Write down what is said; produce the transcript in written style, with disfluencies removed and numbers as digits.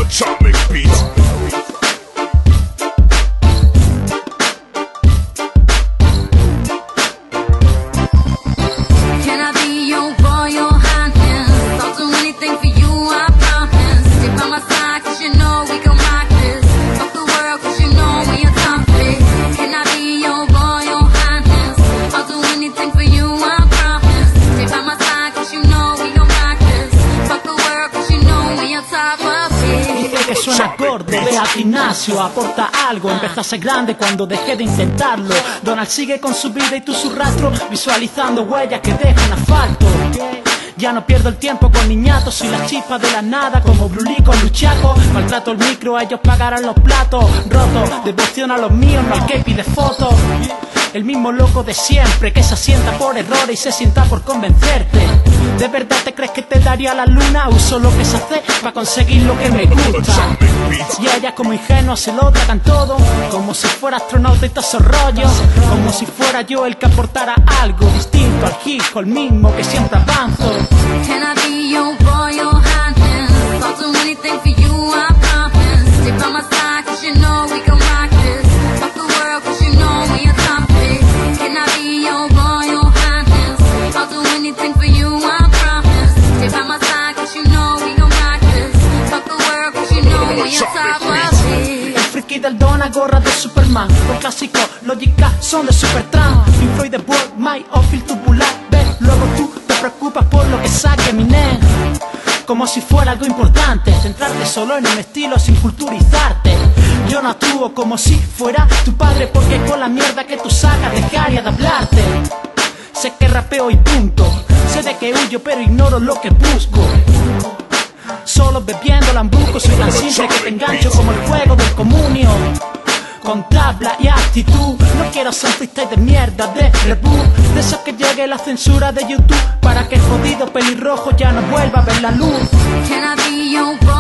Atomic Beats. Can I be your royal highness? I'll do anything for you, I promise. Stay by my side, cause you know we can rock this. Fuck the world, cause you know we are topic. Can I be your royal highness? I'll do anything for you, I promise. Stay by my side, cause you know we can rock this. Fuck the world, cause you know we are top of it. Dice que suena acorde, ve al gimnasio, aporta algo. Empezó a ser grande cuando dejé de intentarlo. Donald sigue con su vida y tú su rastro, visualizando huellas que dejan asfalto. Ya no pierdo el tiempo con niñatos, soy la chispa de la nada, como Brulí con Luchaco. Maltrato el micro, ellos pagarán los platos rotos. Devoción a los míos, no al que pide fotos. El mismo loco de siempre, que se asienta por errores y se sienta por convencerte. ¿De verdad te crees que te daría la luna? Uso lo que se hace para conseguir lo que me gusta. Y ella como ingenua se lo tragan todo, como si fuera astronauta y todos esos rollos. Como si fuera yo el que aportara algo distinto al hijo, el mismo que siempre avanzo. Can I be your royal highness? I'll do anything for you, I promise. Stay by my side, cause you know we can rock this. Fuck the world, cause you know we are topic. Can I be your royal highness? I'll do anything for you, I promise. Stay by my side, cause you know we can rock this. Fuck the world, cause you know we are top of it. El friki del Dona, gorra de Superman. Los clásicos, lógica, son de Supertramp. Pink Floyd, The World, My Outfit tubular. Ves, luego tú te preocupas por lo que saque mi nen. Como si fuera algo importante, centrarte solo en un estilo sin culturizarte. Yo no actúo como si fuera tu padre, porque con la mierda que tú sacas dejaría de hablarte. Sé que rapeo y punto, sé de que huyo pero ignoro lo que busco. Solo bebiendo lambuco, soy tan simple que te engancho como el juego del comunio. Con tabla y actitud, no quiero ser freestyle de mierda de reboot. De eso que llegue la censura de YouTube, para que el jodido pelirrojo ya no vuelva a ver la luz. Can I be your